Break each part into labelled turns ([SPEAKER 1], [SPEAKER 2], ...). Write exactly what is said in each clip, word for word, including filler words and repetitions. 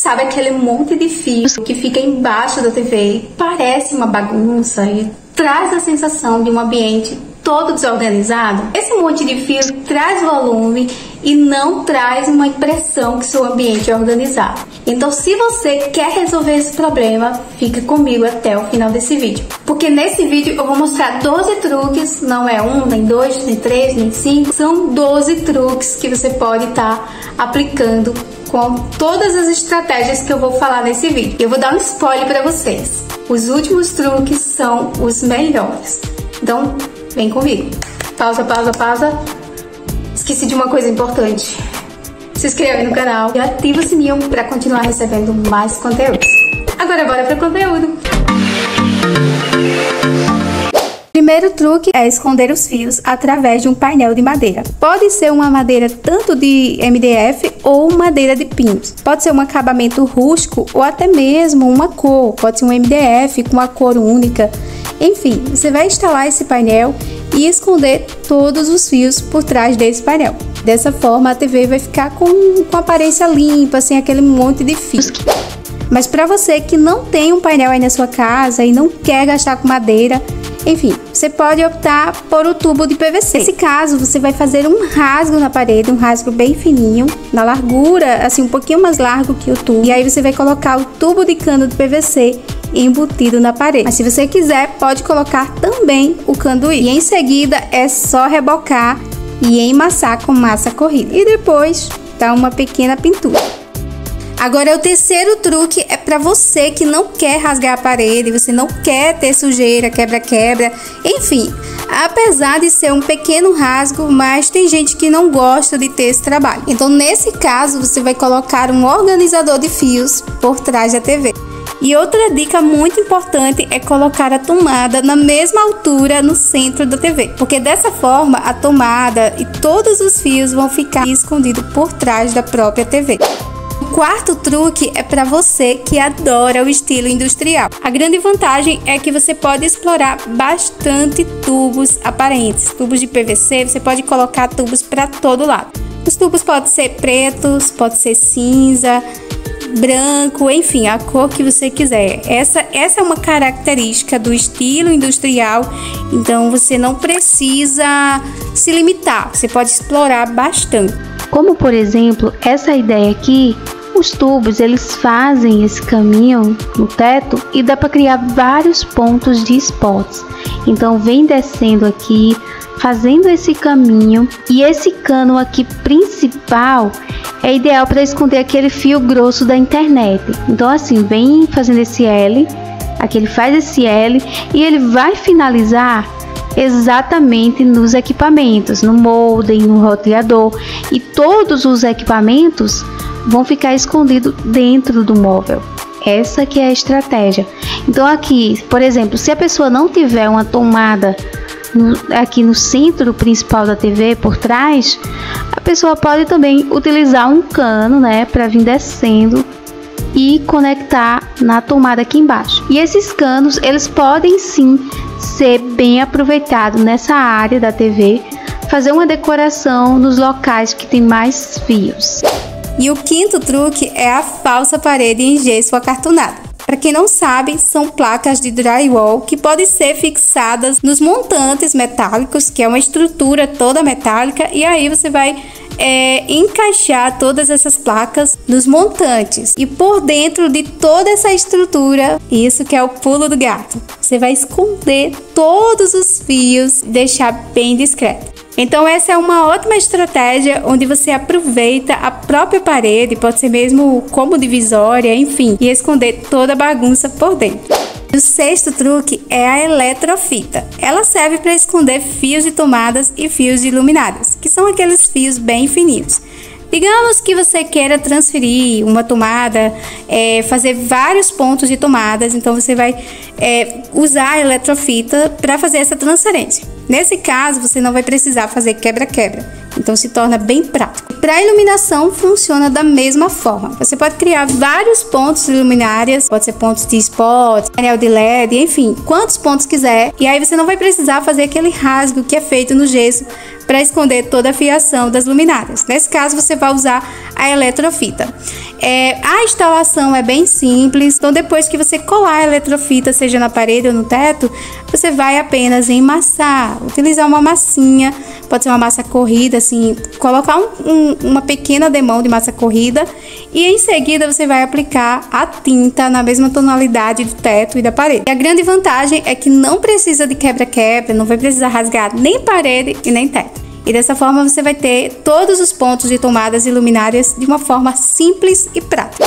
[SPEAKER 1] Sabe aquele monte de fios que fica embaixo da T V? Parece uma bagunça e traz a sensação de um ambiente todo desorganizado. Esse monte de fios traz volume e não traz uma impressão que seu ambiente é organizado. Então, se você quer resolver esse problema, fica comigo até o final desse vídeo. Porque nesse vídeo eu vou mostrar doze truques, não é um, nem dois, nem três, nem cinco. São doze truques que você pode estar aplicando com todas as estratégias que eu vou falar nesse vídeo. Eu vou dar um spoiler para vocês. Os últimos truques são os melhores. Então, vem comigo. Pausa, pausa, pausa. Esqueci de uma coisa importante. Se inscreve no canal e ativa o sininho para continuar recebendo mais conteúdos. Agora bora para o conteúdo. Primeiro truque é esconder os fios através de um painel de madeira. Pode ser uma madeira tanto de M D F ou madeira de pinos. Pode ser um acabamento rústico ou até mesmo uma cor. Pode ser um M D F com uma cor única. Enfim, você vai instalar esse painel e esconder todos os fios por trás desse painel. Dessa forma, a T V vai ficar com, com aparência limpa, sem aquele monte de fios. Mas para você que não tem um painel aí na sua casa e não quer gastar com madeira, enfim, você pode optar por o tubo de P V C. Nesse caso, você vai fazer um rasgo na parede, um rasgo bem fininho, na largura, assim, um pouquinho mais largo que o tubo. E aí você vai colocar o tubo de cano de P V C embutido na parede. Mas se você quiser, pode colocar também o canduí. E em seguida, é só rebocar e emassar com massa corrida. E depois, dá uma pequena pintura. Agora, o terceiro truque é para você que não quer rasgar a parede, você não quer ter sujeira, quebra-quebra, enfim. Apesar de ser um pequeno rasgo, mas tem gente que não gosta de ter esse trabalho. Então, nesse caso, você vai colocar um organizador de fios por trás da T V. E outra dica muito importante é colocar a tomada na mesma altura no centro da T V, porque dessa forma a tomada e todos os fios vão ficar escondidos por trás da própria T V. O quarto truque é para você que adora o estilo industrial. A grande vantagem é que você pode explorar bastante tubos aparentes, tubos de P V C, você pode colocar tubos para todo lado. Os tubos podem ser pretos, pode ser cinza, branco, enfim, a cor que você quiser. Essa, essa é uma característica do estilo industrial, então você não precisa se limitar, você pode explorar bastante.
[SPEAKER 2] Como por exemplo, essa ideia aqui, os tubos eles fazem esse caminho no teto e dá para criar vários pontos de spots. Então vem descendo aqui, fazendo esse caminho, e esse cano aqui principal é ideal para esconder aquele fio grosso da internet. Então assim, vem fazendo esse L, aqui ele faz esse L e ele vai finalizar exatamente nos equipamentos, no modem, no roteador, e todos os equipamentos vão ficar escondidos dentro do móvel. Essa que é a estratégia. Então aqui, por exemplo, se a pessoa não tiver uma tomada no, aqui no centro principal da T V por trás, a pessoa pode também utilizar um cano, né, para vir descendo e conectar na tomada aqui embaixo. E esses canos, eles podem sim ser bem aproveitados nessa área da T V, fazer uma decoração nos locais que tem mais fios.
[SPEAKER 1] E o quinto truque é a falsa parede em gesso acartonado. Para quem não sabe, são placas de drywall que podem ser fixadas nos montantes metálicos, que é uma estrutura toda metálica, e aí você vai é, encaixar todas essas placas nos montantes. E por dentro de toda essa estrutura, isso que é o pulo do gato, você vai esconder todos os fios, deixar bem discreto. Então essa é uma ótima estratégia onde você aproveita a própria parede, pode ser mesmo como divisória, enfim, e esconder toda a bagunça por dentro. O sexto truque é a eletrofita. Ela serve para esconder fios de tomadas e fios de luminárias, que são aqueles fios bem fininhos. Digamos que você queira transferir uma tomada, é, fazer vários pontos de tomadas, então você vai é, usar a eletrofita para fazer essa transferência. Nesse caso, você não vai precisar fazer quebra-quebra, então se torna bem prático. Para iluminação, funciona da mesma forma. Você pode criar vários pontos de luminárias, pode ser pontos de spot, painel de L E D, enfim, quantos pontos quiser. E aí você não vai precisar fazer aquele rasgo que é feito no gesso para esconder toda a fiação das luminárias. Nesse caso, você vai usar a eletrofita. É, a instalação é bem simples, então depois que você colar a eletrofita, seja na parede ou no teto, você vai apenas emassar, utilizar uma massinha, pode ser uma massa corrida, assim, colocar um, um, uma pequena demão de massa corrida e em seguida você vai aplicar a tinta na mesma tonalidade do teto e da parede. E a grande vantagem é que não precisa de quebra-quebra, não vai precisar rasgar nem parede e nem teto. E dessa forma você vai ter todos os pontos de tomadas e luminárias de uma forma simples e prática.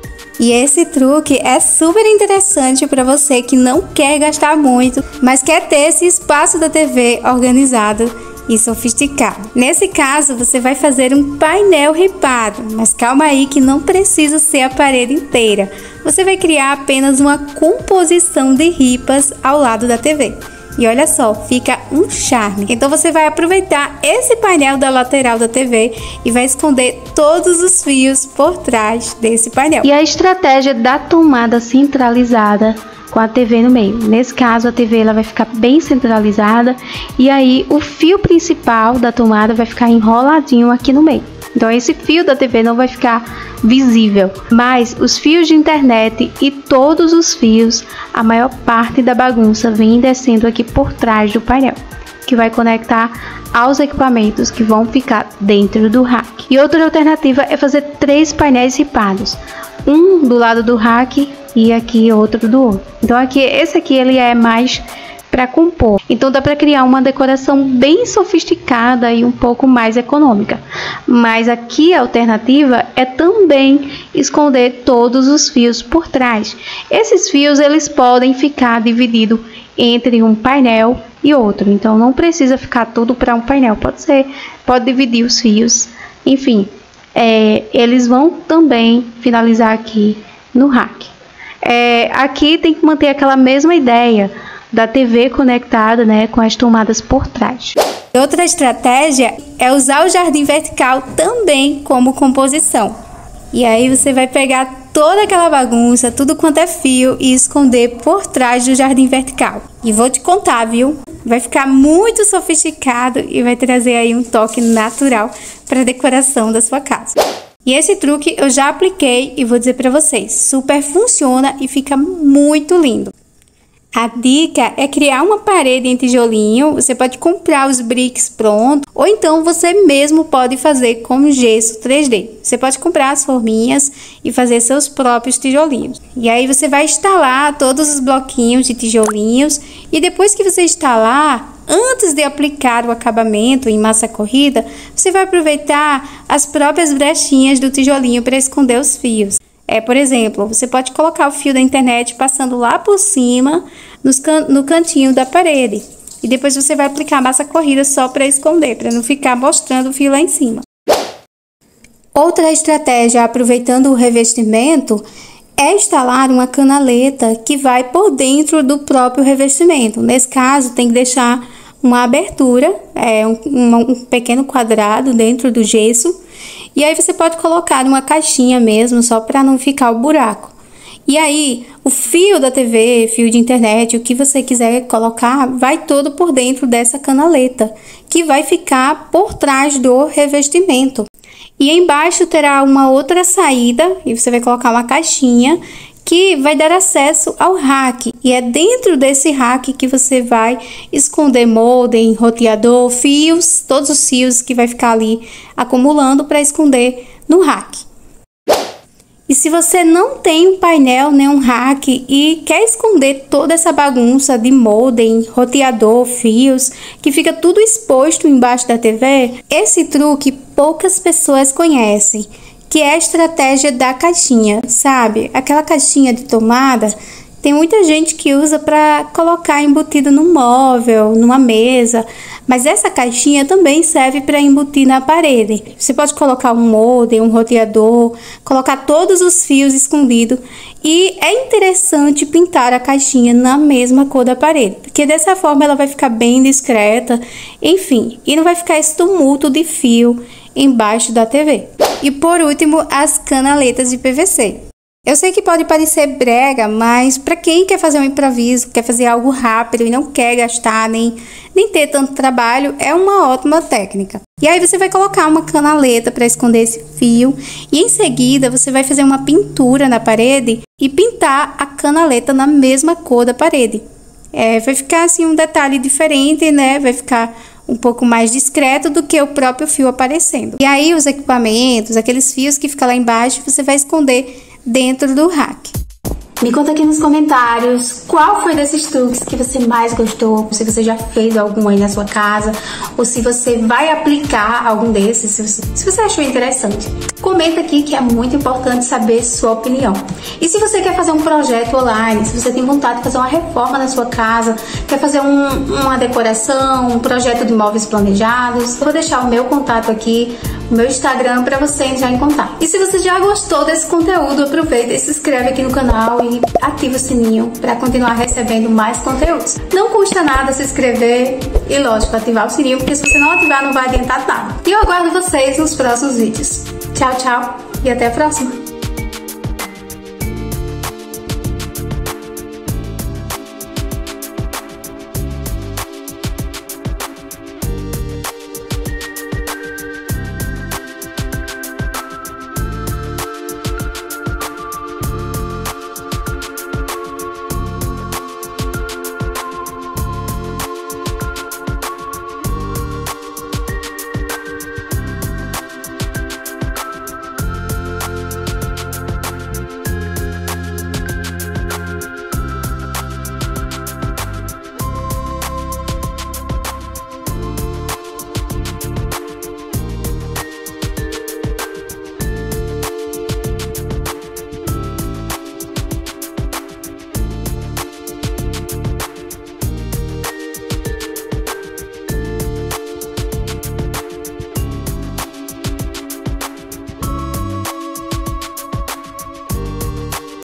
[SPEAKER 1] E esse truque é super interessante para você que não quer gastar muito, mas quer ter esse espaço da T V organizado e sofisticado. Nesse caso, você vai fazer um painel ripado, mas calma aí que não precisa ser a parede inteira. Você vai criar apenas uma composição de ripas ao lado da T V. E olha só, fica um charme. Então você vai aproveitar esse painel da lateral da T V e vai esconder todos os fios por trás desse painel.
[SPEAKER 2] E a estratégia da tomada centralizada com a T V no meio. Nesse caso, a T V ela vai ficar bem centralizada e aí o fio principal da tomada vai ficar enroladinho aqui no meio. Então esse fio da T V não vai ficar visível, mas os fios de internet e todos os fios, a maior parte da bagunça vem descendo aqui por trás do painel, que vai conectar aos equipamentos que vão ficar dentro do rack. E outra alternativa é fazer três painéis ripados, um do lado do rack e aqui outro do outro. Então aqui esse aqui ele é mais para compor. Então dá para criar uma decoração bem sofisticada e um pouco mais econômica. Mas aqui a alternativa é também esconder todos os fios por trás. Esses fios eles podem ficar divididos entre um painel e outro. Então não precisa ficar tudo para um painel. Pode ser, pode dividir os fios. Enfim, é, eles vão também finalizar aqui no rack. É, aqui tem que manter aquela mesma ideia da T V conectada, né, com as tomadas por trás.
[SPEAKER 1] Outra estratégia é usar o jardim vertical também como composição. E aí você vai pegar toda aquela bagunça, tudo quanto é fio e esconder por trás do jardim vertical. E vou te contar, viu? Vai ficar muito sofisticado e vai trazer aí um toque natural para a decoração da sua casa. E esse truque eu já apliquei e vou dizer para vocês, super funciona e fica muito lindo. A dica é criar uma parede em tijolinho, você pode comprar os bricks prontos, ou então você mesmo pode fazer com gesso três D. Você pode comprar as forminhas e fazer seus próprios tijolinhos. E aí você vai instalar todos os bloquinhos de tijolinhos e depois que você instalar, antes de aplicar o acabamento em massa corrida, você vai aproveitar as próprias brechinhas do tijolinho para esconder os fios. É, por exemplo, você pode colocar o fio da internet passando lá por cima, nos can no cantinho da parede. E depois você vai aplicar massa corrida só para esconder, para não ficar mostrando o fio lá em cima. Outra estratégia, aproveitando o revestimento, é instalar uma canaleta que vai por dentro do próprio revestimento. Nesse caso, tem que deixar uma abertura, é, um, um pequeno quadrado dentro do gesso. E aí você pode colocar uma caixinha mesmo, só para não ficar o buraco. E aí, o fio da T V, fio de internet, o que você quiser colocar, vai todo por dentro dessa canaleta, que vai ficar por trás do revestimento. E embaixo terá uma outra saída, e você vai colocar uma caixinha, que vai dar acesso ao rack. E é dentro desse rack que você vai esconder molden, roteador, fios, todos os fios que vai ficar ali acumulando para esconder no rack. E se você não tem um painel nem um rack e quer esconder toda essa bagunça de molden, roteador, fios, que fica tudo exposto embaixo da T V, esse truque poucas pessoas conhecem, que é a estratégia da caixinha, sabe? Aquela caixinha de tomada, tem muita gente que usa para colocar embutido no móvel, numa mesa, mas essa caixinha também serve para embutir na parede. Você pode colocar um molde, um roteador, colocar todos os fios escondidos e é interessante pintar a caixinha na mesma cor da parede, porque dessa forma ela vai ficar bem discreta, enfim, e não vai ficar esse tumulto de fio embaixo da T V. E por último, as canaletas de P V C. Eu sei que pode parecer brega, mas para quem quer fazer um improviso, quer fazer algo rápido e não quer gastar nem, nem ter tanto trabalho, é uma ótima técnica. E aí você vai colocar uma canaleta para esconder esse fio e em seguida você vai fazer uma pintura na parede e pintar a canaleta na mesma cor da parede. É, vai ficar assim um detalhe diferente, né? Vai ficar um pouco mais discreto do que o próprio fio aparecendo. E aí os equipamentos, aqueles fios que ficam lá embaixo, você vai esconder dentro do rack. Me conta aqui nos comentários qual foi desses truques que você mais gostou, se você já fez algum aí na sua casa, ou se você vai aplicar algum desses, se você, se você achou interessante. Comenta aqui que é muito importante saber sua opinião. E se você quer fazer um projeto online, se você tem vontade de fazer uma reforma na sua casa, quer fazer um, uma decoração, um projeto de móveis planejados, eu vou deixar o meu contato aqui, o meu Instagram, para você entrar em contato. E se você já gostou desse conteúdo, aproveita e se inscreve aqui no canal e ativa o sininho para continuar recebendo mais conteúdos. Não custa nada se inscrever e, lógico, ativar o sininho, porque se você não ativar não vai adiantar nada. E eu aguardo vocês nos próximos vídeos. Tchau, tchau e até a próxima!